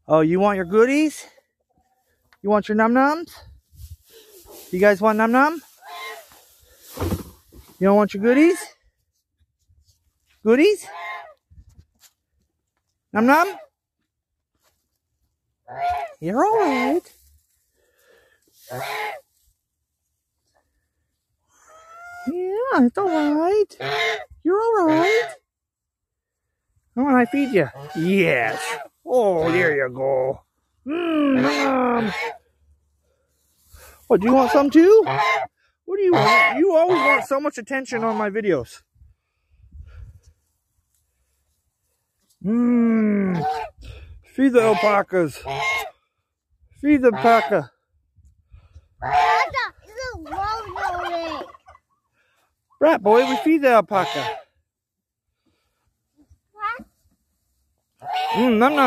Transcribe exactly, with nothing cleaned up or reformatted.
Oh, you want your goodies? You want your num-nums? You guys want num-num? You don't want your goodies? Goodies? Num-num? You're alright. Yeah, it's alright. You're alright. Come on, I feed you. Yes. Oh, there you go. Mmm, Mom. What, do you want some too? What do you want? You always want so much attention on my videos. Mmm. Feed the alpacas. Feed the alpaca. Rat boy, we feed the alpaca. Mmm, num num.